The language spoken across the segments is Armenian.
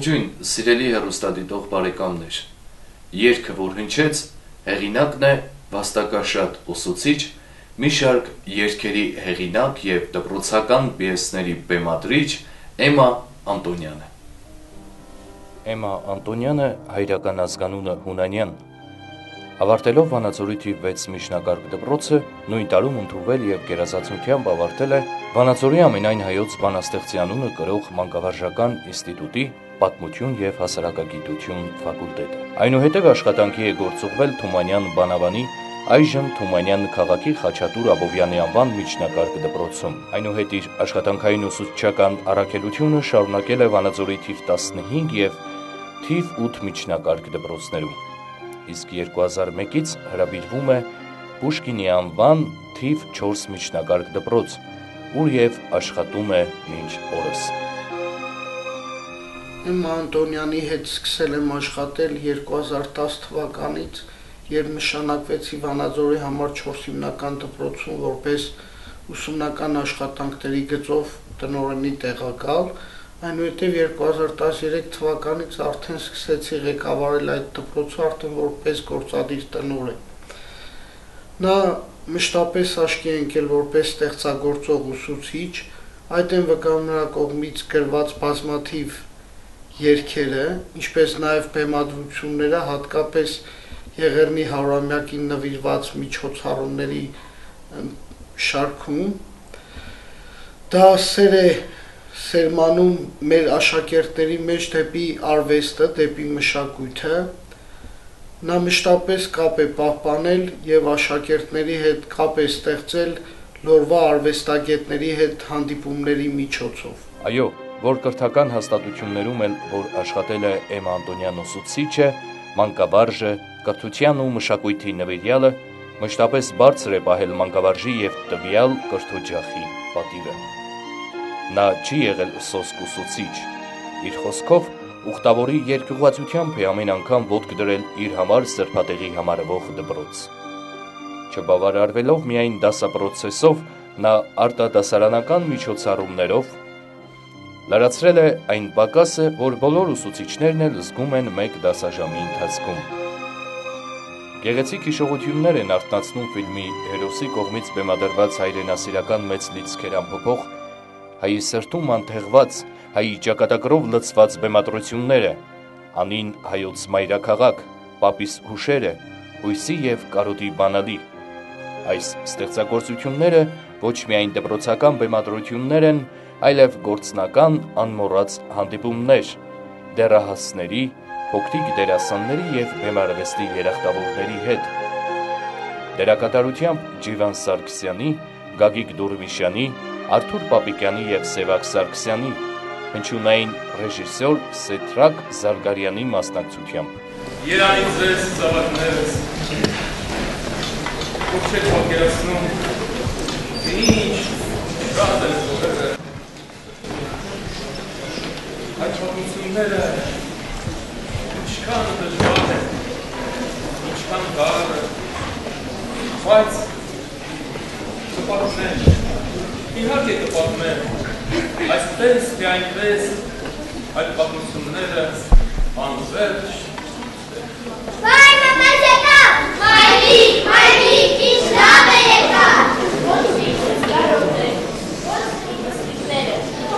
Ողջույն, սիրելի հեռուստադիտող բարեկամներ, երգը, որ հնչեց, հեղինակն է վաստակաշատ ուսուցիչ, մի շարք երգերի հեղինակ և դպրոցական պիեսների բեմադրիչ Էմմա Անտոնյանը։ Էմմա Անտոնյանը հայրական ազգանունը Հունանյան։ Ավարտելով Վանաձորի թիվ 6 միջնակարգ դպրոցը, նույն տարում ընդունվել և գերազանցությամբ ավարտել է Վանաձորի ամենայն հայոց բանաստեղծի անունը կրող մանկավարժական ինստիտուտի պատմություն և հասարակագիտություն ֆակուլտետը։ Այնուհետև աշխատանքի է գործուղվել Թումանյան բանավանի, այժմ Թումանյան քաղաքի Խաչատուր Աբովյանի անվան միջնակարգ դպրոցում։ Այնուհետ իր աշխատանքային ուսուցչական առաքելությունը շարունակել է Վանաձորի թիվ 15 և թիվ 8 միջնակարգ դպրոցներում, իսկ 2001-ից հրավիրվում է Պուշկինի անվան թիվ 4 միջնակարգ դպրոց, ուր և աշխատում է մինչ օրս։ Էմմա Անտոնյանի հետ սկսել եմ աշխատել 2010 թվականից, երբ նշանակվեցի Վանաձորի համար 4 հիմնական դպրոցում որպես ուսումնական աշխատանքների գծով տնօրենի տեղակալ, այնուհետև 2013 թվականից արդեն սկսեցի ղեկավարել այդ դպրոցը արդեն որպես գործադիր տնօրեն։ Նա մշտապես աչքի է ընկել որպես ստեղծագործող ուսուցիչ, այդ են վկայում նրա կողմից գրված բազմաթիվ երգերը, ինչպես նաև բեմադրությունները, հատկապես Եղեռնի 100-ամյակին նվիրված միջոցառումների շարքում։ Դա սեր է սերմանում մեր աշակերտների մեջ դեպի արվեստը, դեպի մշակույթը։ Նա մշտապես կապ է պահպանել և աշակերտների հետ կապ է ստեղծել լորվա արվեստագետների հետ հանդիպումների միջոցով։ Այո, որ կրթական հաստատություններում էլ, որ աշխատել է Էմմա Անտոնյան ուսուցիչը, մանկավարժը, կրթության ու մշակույթի նվիրյալը, մշտապես բարձր է պահել մանկավարժի և տվյալ կրթօջախի պատիվը։ Նա չի եղել սոսկ ուսուցիչ, իր խոսքով ուխտավորի երկյուղածությամբ է ամեն անգամ ոտք դրել իր համար սրբատեղի համարվող դպրոց։ Չբավարարվելով միայն դասապրոցեսով, նա արտադասարանական միջոցառումներով լրացրել է այն պակասը, որ բոլոր ուսուցիչներն էլ զգում են մեկ դասաժամի ընթացքում։ Գեղեցիկ հիշողություններ են արթնացնում ֆիլմի հերոսի կողմից բեմադրված հայրենասիրական մեծ լիցքեր ամփոփող «Հայի սրտում անթեղված, հայի ճակատագրով լցված» բեմադրությունները, «Անին հայոց մայրաքաղաք», «Պապիս հուշերը», «Հույսի և կարոտի բանալի»։ Այս ստեղծագործությունները ոչ միայն դպրոցական բեմադրություններ են, այլև գործնական անմոռաց հանդիպումներ դեռահասների, փոքրիկ դերասանների և բեմարվեստի երախտավորների հետ։ Դերակատարությամբ Ջիվան Սարգսյանի, Գագիկ Դուրմիշյանի, Արթուր Պապիկյանի և Սևակ Սարգսյանի, հնչյունային ռեժիսոր Սեդրակ Զարգարյանի մասնակցությամբ։ Երանից ձեզ զավակներս, որ չեք պատկերացնում, թե ինչ շատ են զորերը։ Այդ պատմությունները ինչքան դժվար են, ինչքան դառը, բայց կպատմեն, իհարկե կպատմեն, այսպես թե այնպես, այդ պատմությունները անվերջ։ Վայ, մամաս եկավ, մայրիկ, ինչ լավ է եկավ։ Ոնցի կարող է, ոնցի մստիկները,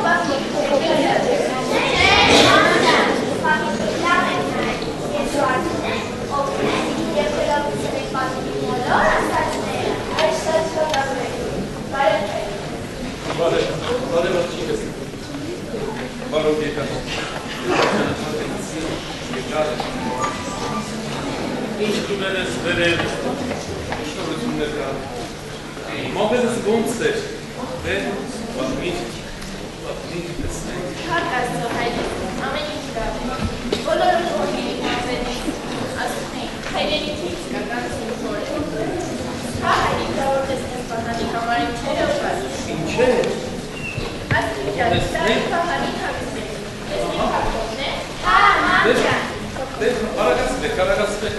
Ինչ կուներ ես վերել, շնորություններ կա, մապետս ոնց էր, պատմիր տեսնենք։ Հարկ աստծո հայրիկ, ամեն ինչ լավ է, բոլորը խորհիրի մազենից, ասում էին, հայրենիքից կական սինքոր է։ Հա հայրիկ դա որ տեսնես պատանի համարին չեր օգար։ Ինչ է։ Ասում ջան, դա պահանի կավիզ է, տեսնի հարկովն է, հա մամջան։ Արագացվեք։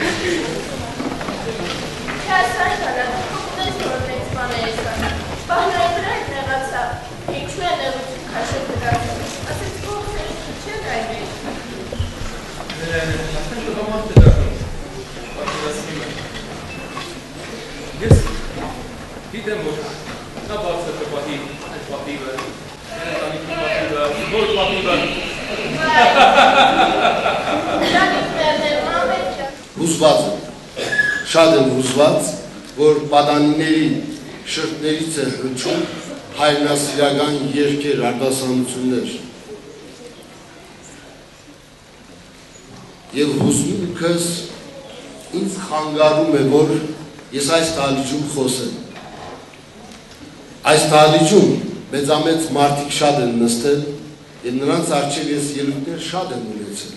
Չասար կալան, կողնես որ մեծ բաներ ես կան, պահնայի վրա է նեղացավ, ինչու է նեղություն քաշել դրացում, ասեց կողս է ինչ չեք այմեր, Հուզված եմ, շատ եմ հուզված, որ պատանիների շրտներից է հնչում հայրենասիրական երգեր, արտասանություններ։ Եվ հուզմունքս ինձ խանգարում է, որ ես այս դահլիճում խոսեմ։ Այս դահլիճում մեծամեծ մարդիկ շատ են նստել եւ նրանց առջեւ ես ելույթներ շատ եմ ունեցել։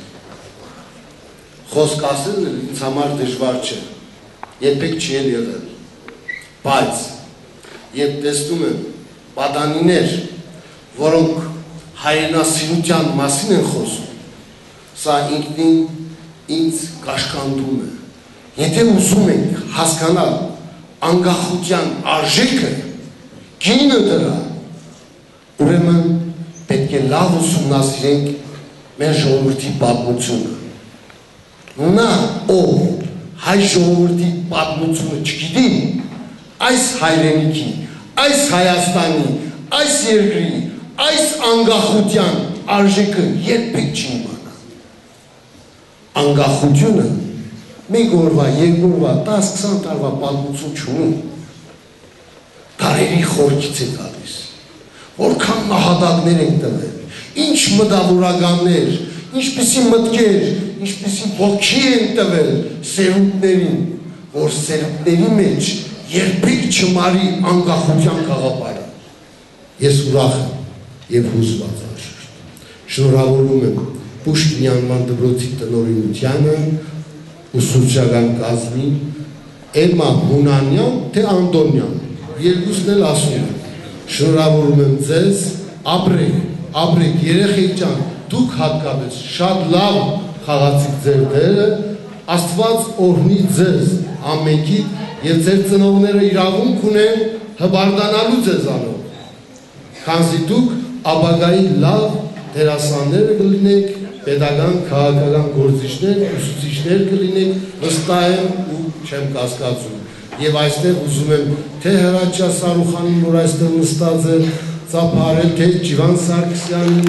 Խոսք ասելն ինձ համար դժվար չէ, երբեք չի եղել, բայց երբ տեսնում եմ պատանիներ, որոնք հայրենասիրության մասին են խոսում, սա ինքնին ինձ կաշկանդում է։ Եթե ուզում ենք հասկանալ անկախության արժեքը, գինը դրա, ուրեմն պետք է լավ ուսումնասիրենք մեր ժողովրդի պատմությունը։ Նա, ով հայ ժողովրդի պատմությունը չգիտի, այս հայրենիքի, այս Հայաստանի, այս երկրի, այս անկախության արժեքը երբեք չի իմանա։ Անկախությունը մեկ օրվա, երկորվա, 10-20 տարվա պատմություն չունի, դարերի խորքից է գալիս, որքան նահատակներ են տվել, ինչ մտավորականներ, ինչպիսի մտքեր, ինչպիսի ոգի են տվել սերունդներին, որ սերունդների մեջ երբեք չմարի անկախության գաղափարը։ Ես ուրախ եմ և հուզված անշուշտ։ Շնորհավորում եմ Պուշկինյան դպրոցի տնօրինությանը, ուսուցչական կազմին, Էմմա Հունանյան, թե Անդոնյան, երկուսն էլ ասում եմ, շնորհավորում եմ ձեզ, ապրեք երեխեք ջան, դուք հատկապես շատ լավ խաղացիք ձեր դերը, Աստված օրհնի ձեզ ամենքիդ և ձեր ծնողները իրավունք ունեն հբարդանալու ձեզանով, քանզի դուք ապագայի լավ դերասաններ կլինեք, պետական, քաղաքական գործիչներ, ուսուցիչներ կլինեք, վստահ եմ ու չեմ կասկածում։ Եվ այստեղ ուզում եմ թե Հրաչյա Սարուխանին, որ այստեղ նստած է, ծափարել, թե Ջիվան Սարգսյանին։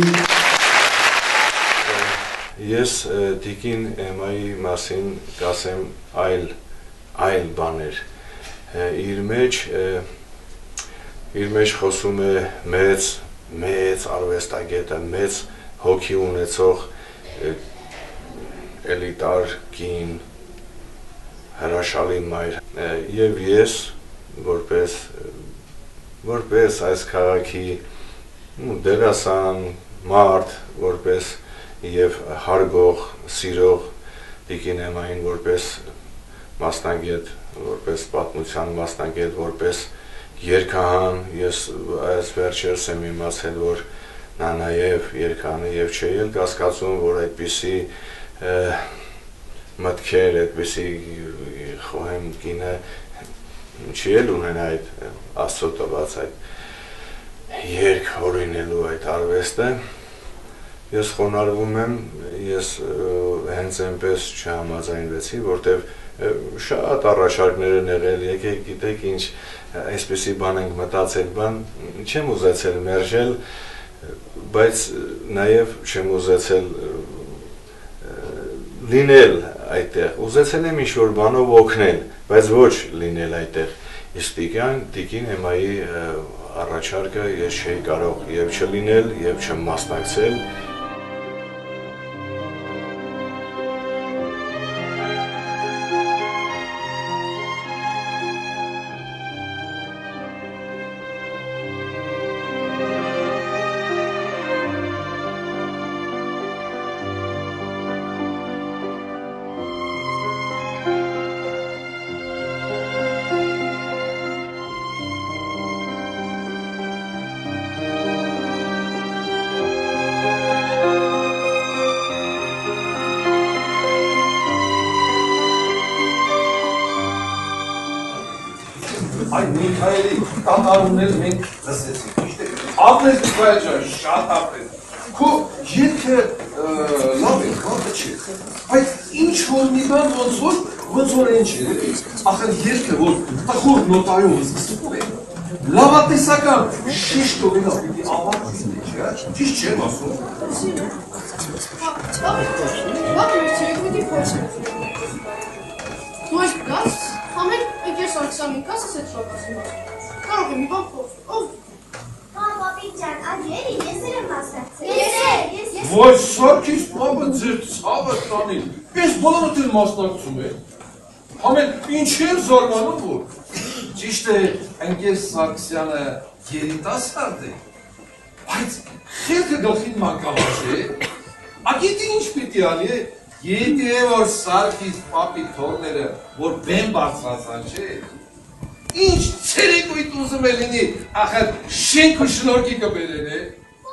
Ես Տիկին Էմմայի մասին կասեմ այլ բաներ։ Իր մեջ խոսում է մեծ արվեստագետը, մեծ հոգի ունեցող էլիտար կին, հրաշալի մայր, և ես որպես այս քաղաքի դերասան, մարդ, որպես և հարգող, սիրող Տիկին Էմմային որպես մասնագետ, որպես պատմության մասնագետ, որպես երգահան, ես այս վերջերս եմ իմացել, որ նա նաև երգահան է և չէի էլ կասկածում, որ այդպիսի մտքեր, այդպիսի խոհեմ կինը չի էլ ունենա այդ Աստծո տված այդ երգ հորինելու այդ արվեստը։ Ես խոնարհվում եմ, ես հենց այնպես չհամաձայնվեցի, որտև շատ առաջարկներ են եղել, եկեք գիտեք ինչ, այսպիսի բան ենք մտածել, չեմ ուզեցել մերժել, բայց նաև չեմ ուզեցել լինել այդտեղ, ուզեցել եմ ինչ-որ բանով օգնել, բայց ոչ լինել այդտեղ, իսկ Տիկին Էմմայի առաջարկը ես չէի կարող և չլինել, և չմասնակցել։ Ay Mikhail'i Tatarunları մենք լսեցինք, ճիշտ է։ Ապրես Միքայել, շատ ապրես։ Քո երգը լավ է, բանը չի։ Բայց ինչ որ մի բան ոնց որ այն չի, ախր երգը որ տխուր նոտայով սկսում է, լավատեսական շիշտ օրինակ պիտի ավարտվի, չէ՞, ճիշտ չեմ ասում։ Բավական մեր ցերեկույթի փորձը։ Դու այս գաս, համեն ընկեր Սարգսյանի կասս այդ շոկասում։ Կարող է մի բան փոխել։ Ով։ Պապիկ ջան, աջերի ես եմ մասնակցել։ Ես։ Ոյ Սարգիս պապը ձեր ցավը տանի։ Ես բոլորդ էլ մասնակցում եմ։ Համեն ինչ եմ զարմանում որ։ Ճիշտ է, ընկեր Սարգսյանը երիտասարդ է։ Բայց խելքը գլխին մանկավարժ է։ Ագիտի ինչ պիտի անի է։ Եթե որ Սարգիս պապի թորները որ բեմ բարձրացան չէ։ Ինչ ցերեկույթ ուզում է լինի, ախր շենք ու շնորհքի կբերեն է։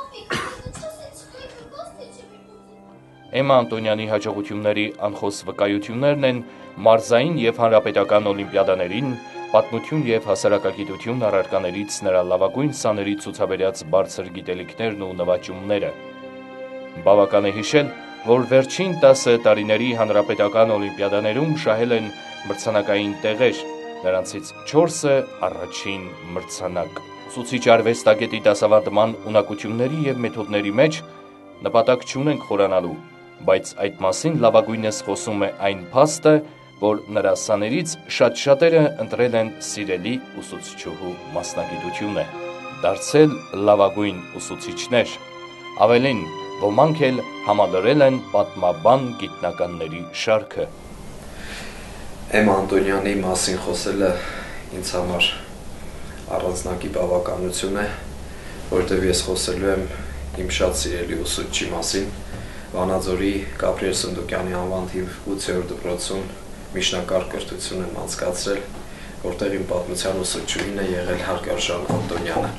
Էմմա Անտոնյանի հաջողությունների անխոս վկայություններն են մարզային և հանրապետական օլիմպիադաներին, պատմություն և հասարակագիտություն առարկաներից նրա լավագույն սաների ցուցաբերած բարձր գիտելիքներն ու նվաճումները։ Բավական է հիշել, որ վերջին 10 տարիների հանրապետական օլիմպիադաներում շահել են մրցանակային տեղեր, նրանցից 4-ը առաջին մրցանակ։ Ուսուցիչ արվեստագետի դասավանդման ունակությունների և մեթոդների մեջ նպատակ չունենք խորանալու, բայց այդ մասին լավագույնս խոսում է այն փաստը, որ նրա սաներից շատ-շատերը ընտրել են սիրելի ուսուցչուհու մասնագիտությունը, դարձել լավագույն ուսուցիչներ, ավելին, ոմանք էլ համալրել են պատմաբան գիտնականների շարքը։ Էմմա Անտոնյանի մասին խոսելը ինձ համար առանձնակի բավականություն է, որտեղ ես խոսելու եմ իմ շատ սիրելի ուսուցչի մասին, Վանաձորի Գաբրիել Սնդուկյանի անվան թիվ 8-րդ դպրոցում միջնակարգ կրթություն եմ անցկացրել, որտեղ իմ պատմության ուսուցչուհին է եղել Հարգարժան Անտոնյանը։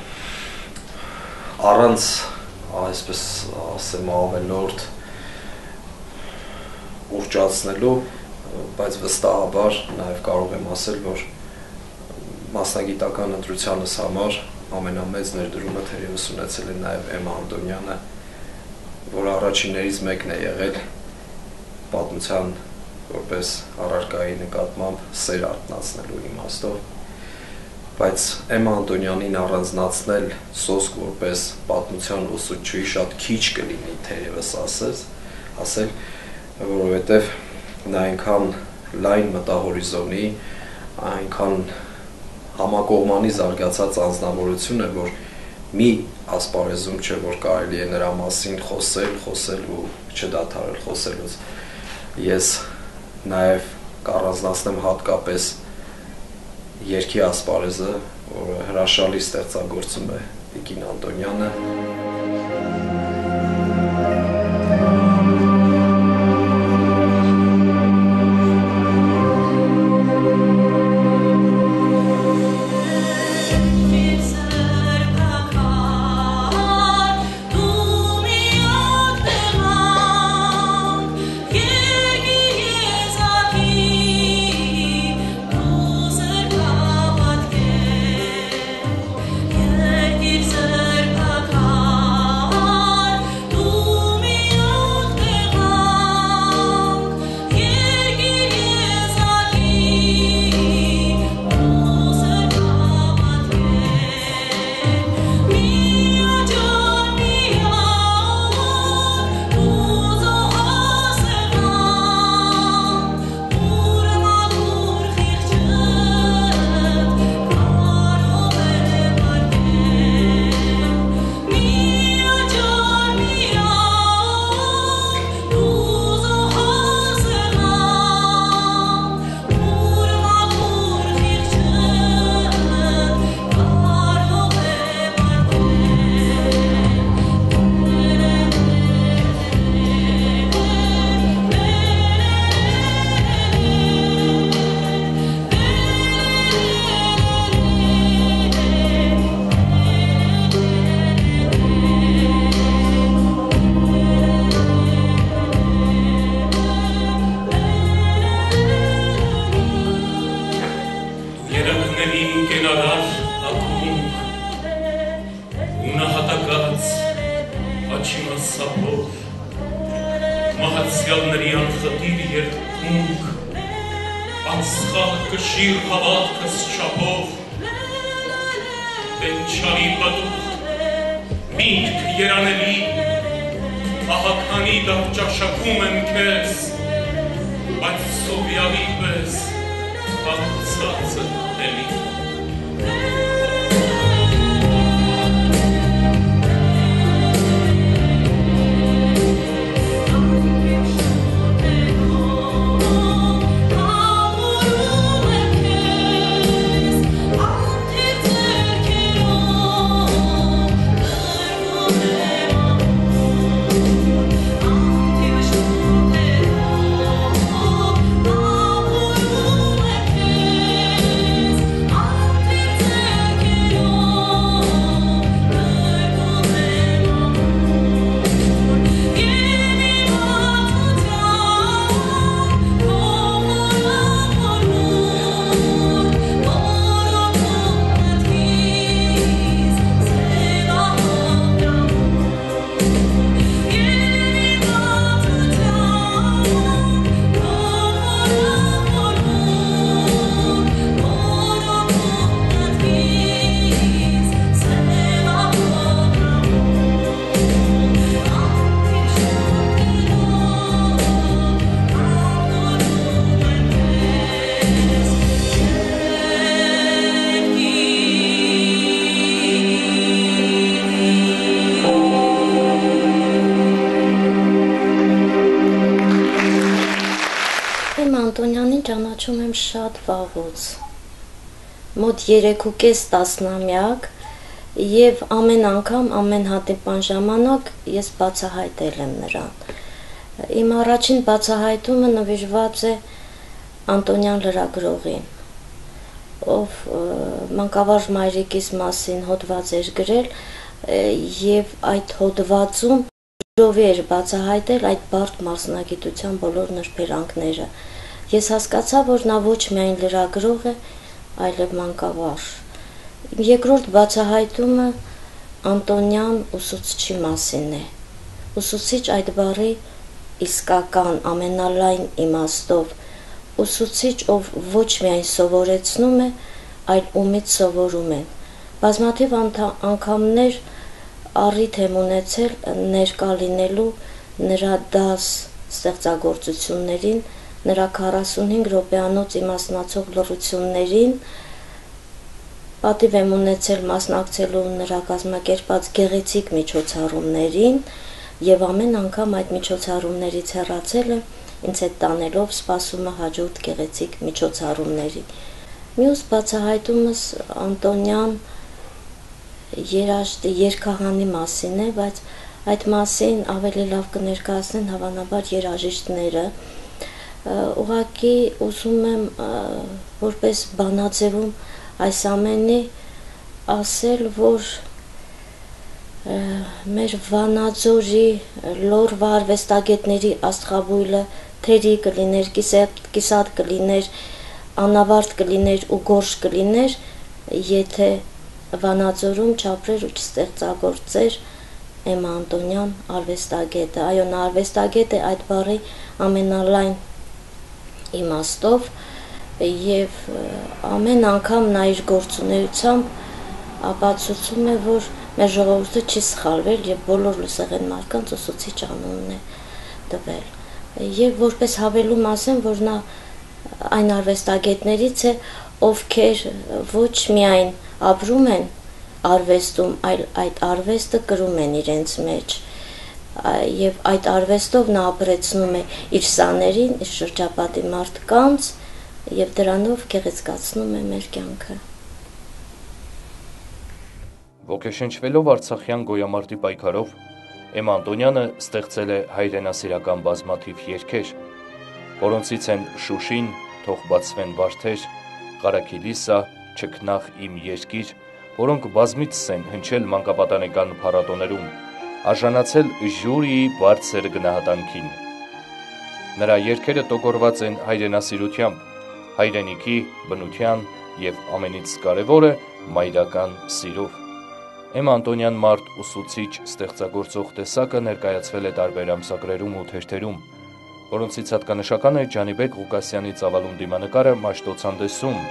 Առանց, այսպես ասեմ, ավելորդ ուռճացնելու, բայց վստահաբար նաև կարող եմ ասել, որ մասնագիտական ընտրությանս համար ամենամեծ ներդրումը թերևս ունեցել է նաև Էմմա Անտոնյանը, որ առաջիններից մեկն է եղել պատմության որպես առարկայի նկատմամբ սեր արթնացնելու իմաստով, բայց Էմմա Անտոնյանին առանձնացնել սոսկ որպես պատմության ուսուցչուհի շատ քիչ կլինի թերևս ասել, որովհետև նա այնքան լայն մտահորիզոնի, այնքան համակողմանի զարգացած անձնավորություն է, որ մի ասպարեզում չէ, որ կարելի է նրա մասին խոսել ու չդադարել խոսելուց։ Ես նաև կառանձնացնեմ հատկապես երգի ասպարեզը, որը հրաշալի ստեղծագործում է Տիկին Անտոնյանը։ Մահացյալների անխտիր երկնք, անսխալ կշիռ հավատքս չափով, Venչալի պատուղ, միտք երանելի, ահականի դար ճաշակում եմ քեզ, բայց սովյալի պես աղցածը էլի։ Ճանաչում եմ շատ վաղուց, մոտ 3.5 տասնամյակ և ամեն անգամ, ամեն հանդիպման ժամանակ ես բացահայտել եմ նրան։ Իմ առաջին բացահայտումը նվիրված է Անտոնյան լրագրողին, ով մանկավարժ մայրիկիս մասին հոդված էր գրել և այդ հոդվածում ժողովի էր բացահայտել այդ բարդ մասնագիտության բոլոր նրբերանգները։ Ես հասկացա, որ նա ոչ միայն լրագրող է, այլև մանկավարժ։ Երկրորդ բացահայտումը Անտոնյան ուսուցչի մասին է։ Ուսուցիչ այդ բառի իսկական ամենալայն իմաստով, ուսուցիչ, ով ոչ միայն սովորեցնում է, այլ ումից սովորում են։ Բազմաթիվ անգամներ առիթ եմ ունեցել ներկա լինելու նրա դաս ստեղծագործություններին, նրա 45 րոպեանոց իմաստնացող լռություններին, պատիվ եմ ունեցել մասնակցելու նրա կազմակերպած գեղեցիկ միջոցառումներին և ամեն անգամ այդ միջոցառումներից հեռացել եմ, ինձ հետ տանելով սպասումը հաջորդ գեղեցիկ միջոցառումների։ Մյուս բացահայտումս Անտոնյան երաժշտի երգահանի մասին է, բայց այդ մասին ավելի լավ կներկայացնեն հավանաբար երաժիշտները։ Ուղղակի ուզում եմ որպես բանաձևում այս ամենի ասել, որ մեր Վանաձորի լոռվա արվեստագետների աստղաբույլը թերի կլիներ, կիսատ կլիներ, անավարտ կլիներ ու գորշ կլիներ, եթե Վանաձորում չապրեր ու չստեղծագործեր Էմմա Անտոնյան արվեստագետը։ Այո, նա արվեստագետ է այդ բառի ամենալայն իմաստով և ամեն անգամ նա իր գործունեությամբ ապացուցում է, որ մեր ժողովուրդը չի սխալվել և բոլոր լուսեղեն մարդկանց ուսուցիչ անունն է տվել։ Եվ որպես հավելում ասեմ, որ նա այն արվեստագետներից է, ովքեր ոչ միայն ապրում են արվեստում, այլ այդ արվեստը կրում են իրենց մեջ։ Եվ այդ արվեստով նա ապրեցնում է իր սաներին, իր շրջապատի մարդկանց և դրանով գեղեցկացնում է մեր կյանքը։ Ոգեշնչվելով Արցախյան գոյամարտի պայքարով, Էմմա Անտոնյանը ստեղծել է հայրենասիրական բազմաթիվ երգեր, որոնցից են Շուշին, Թող բացվեն վարդեր, Ղարաքիլիսա, Չքնաղ իմ երկիր, որոնք բազմիցս են հնչել մանկապատանեկան փառատոներում, արժանացել ժյուրիի բարձր գնահատանքին։ Նրա երգերը տոգորված են հայրենասիրությամբ, հայրենիքի, բնության և ամենից կարևորը մայրական սիրով։ Էմմա Անտոնյան մարդ ուսուցիչ ստեղծագործող տեսակը ներկայացվել է տարբեր ամսագրերում ու թերթերում, որոնցից հատկանշական է Ջանիբեկ Ղուկասյանի ծավալուն դիմանկարը Մաշտոցանդեսում,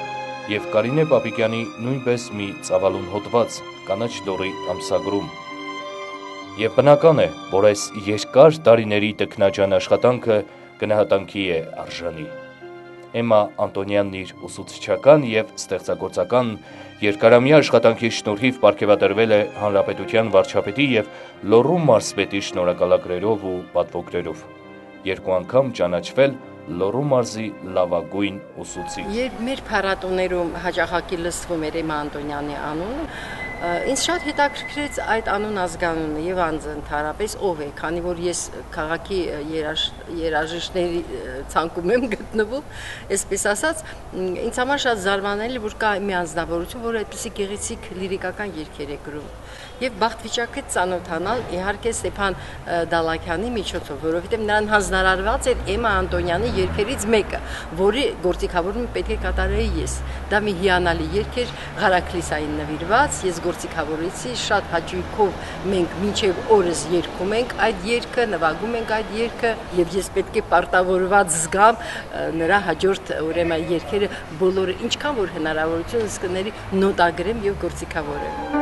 եւ Կարինե Պապիկյանի նույնպես մի ծավալուն հոդված կանաչ լոռի ամսագրում։ Եվ բնական է, որ այս երկար տարիների տքնաջան աշխատանքը գնահատանքի է արժանի։ Էմմա Անտոնյանն իր ուսուցչական եւ ստեղծագործական երկարամյա աշխատանքի շնորհիվ պարգևատրվել է Հանրապետության վարչապետի եւ Լոռու մարզպետի շնորհակալագրերով ու պատվոգրերով։ 2 անգամ ճանաչվել Լոռու մարզի լավագույն ուսուցիչ։ Երբ մեր փառատոներում հաճախակի լսվում էր Էմմա Անտոնյանի անունը, ինձ շատ հետաքրքրեց այդ անուն ազգանունը եւ անձնարարապես ով է, քանի որ ես քաղաքի երաժիշտների ցանկում եմ գտնվում, այսպես ասած, ինձ համար շատ զարմանալի որ կա մի անձնավորություն, որը այդպիսի գեղեցիկ լիրիկական երգեր է գրում։ Եվ բախտվիճակը ծանոթանալ իհարկե Ստեփան Դալաքյանի միջոցով, որովհետև նրան հանձնարարված էր Էմմա Անտոնյանի երգերից մեկը, որի գործիքավորումը պետք է կատարեի ես։ Դա մի հիանալի երգ էր Ղարաքլիսային նվիրված, ես գործիքավորեցի, շատ հաճույքով մենք մինչև օրս երգում ենք այդ երգը, նվագում ենք այդ երգը, եւ ես պետք է պարտավորված զգամ նրա հաջորդ ուրեմն երգերը բոլորը ինչքան որ հնարավորություն կների նոտագրեմ եւ գործիքավորեմ։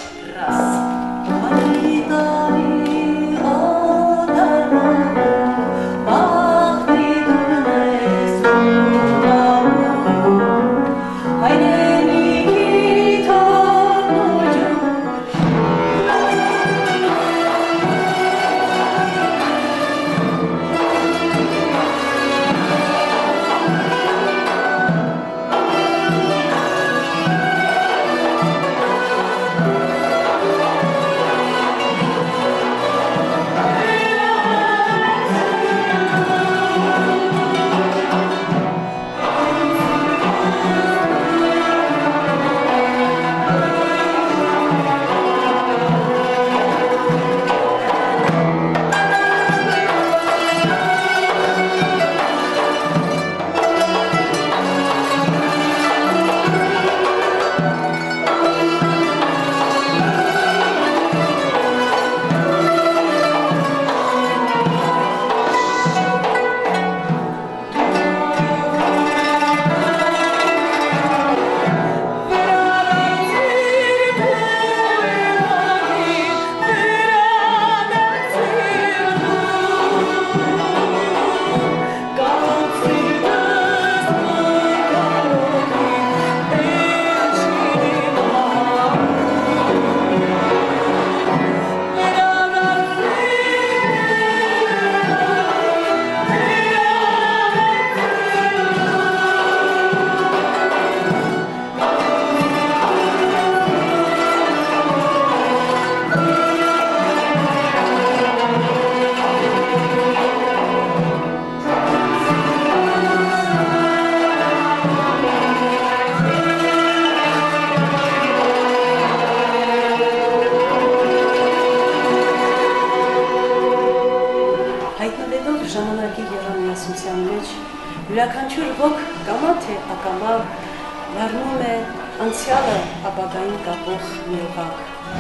Յուրաքանչյուր ոք կամա թե ակամա վառնում է անցյալը ապագային կապող մի օղակ։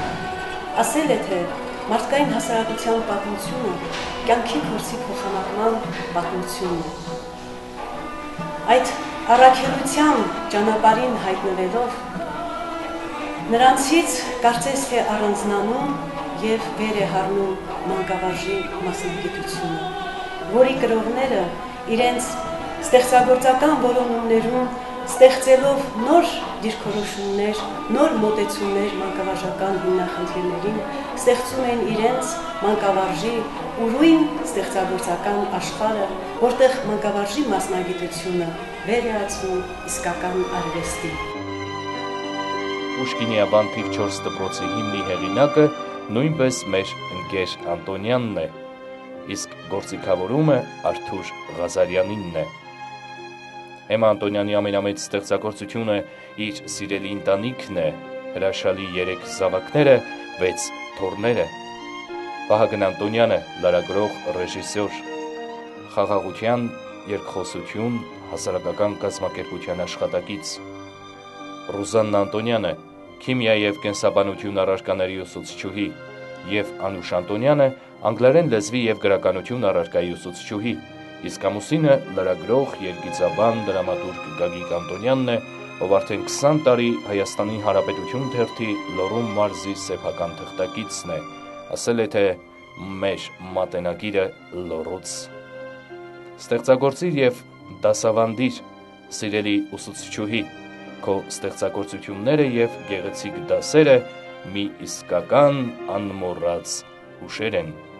Ասել է թե մարդկային հասարակության պատմությունը կյանքի փորձի փոխանակման պատմությունն է։ Այդ առաքելության ճանապարհին հայտնվելով նրանցից կարծես թե առանձնանում եւ վեր է հառնում մանկավարժի մասնագիտությունը, որի կրողները իրենց ստեղծագործական որոնումներում ստեղծելով նոր դիրքորոշումներ, նոր մոտեցումներ մանկավարժական հիմնախնդիրներին, ստեղծում են իրենց մանկավարժի ուրույն ստեղծագործական աշխարհը, որտեղ մանկավարժի մասնագիտությունը վերածվում իսկական արվեստի։ Պուշկինիաբան թիվ 4 դպրոցի հիմնի հեղինակը նույնպես մեր ընկեր Անտոնյանն է, իսկ գործիքավորումը Արթուր Ղազարյանինն է։ Էմմա Անտոնյանի ամենամեծ ստեղծագործությունը իր սիրելի ընտանիքն է, հրաշալի 3 զավակները, 6 թոռները։ Վահագն Անտոնյանը լրագրող, ռեժիսոր, խաղաղության, երկխոսություն, հասարակական կազմակերպության աշխատակից։ Ռուզաննա Անտոնյանը քիմիա եւ կենսաբանություն առարկաների ուսուցչուհի եւ Անուշ Անտոնյանը անգլերեն լեզվի եւ գրականություն առարկայի ուսուցչուհի, իսկ ամուսինը լրագրող, երգիծաբան, դրամատուրգ Գագիկ Անտոնյանն է, ով արդեն 20 տարի Հայաստանի Հանրապետություն թերթի Լոռու մարզի սեփական թղթակիցն է, ասել է, թե մեր մատենագիրը Լոռուց։ Ստեղծագործիր եւ դասավանդիր, սիրելի ուսուցչուհի, քո ստեղծագործությունները եւ գեղեցիկ դասերը մի իսկական անմոռաց հուշեր են։